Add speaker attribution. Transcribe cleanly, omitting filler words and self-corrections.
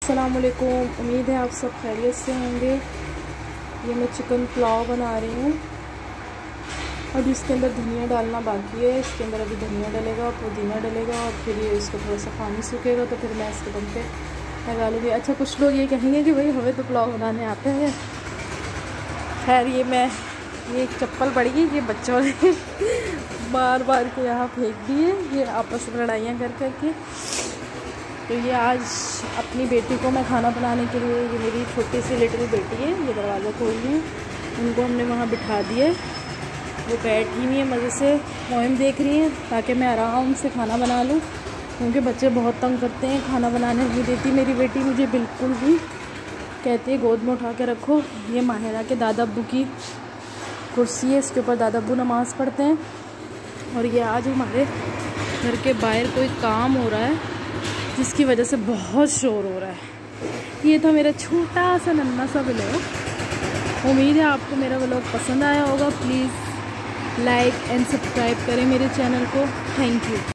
Speaker 1: अस्सलामुअलैकुम, उम्मीद है आप सब खैरियत से होंगे। ये मैं चिकन पुलाव बना रही हूँ और इसके अंदर धनिया डालना बाकी है। इसके अंदर अभी धनिया डलेगा, पुदीना डलेगा और फिर ये इसको थोड़ा सा पानी सूखेगा तो फिर मैं इसके दम पे लगा लूँगी। अच्छा, कुछ लोग ये कहेंगे कि भाई हमें तो पुलाव बनाने आता है। खैर ये एक चप्पल पड़ी है, ये बच्चों ने बार बार के यहाँ फेंक दी है, ये आपस में लड़ाइयाँ कर करके। तो ये आज अपनी बेटी को मैं खाना बनाने के लिए, ये मेरी छोटी सी लिटिल बेटी है, ये दरवाज़ा खोल रही है, उनको हमने वहाँ बिठा दिया। वो बैठी हुई है, मज़े से पोएम देख रही हैं ताकि मैं आराम से खाना बना लूँ, क्योंकि बच्चे बहुत तंग करते हैं, खाना बनाने नहीं देती मेरी बेटी मुझे बिल्कुल भी। कहती है गोद में उठा के रखो। ये माहिरा के दादा अब्बू की कुर्सी है, इसके ऊपर दादा अब्बू नमाज़ पढ़ते हैं। और ये आज हमारे घर के बाहर कोई काम हो रहा है जिसकी वजह से बहुत शोर हो रहा है। ये था मेरा छोटा सा नन्हा सा व्लॉग। उम्मीद है आपको मेरा व्लॉग पसंद आया होगा। प्लीज़ लाइक एंड सब्सक्राइब करें मेरे चैनल को। Thank you.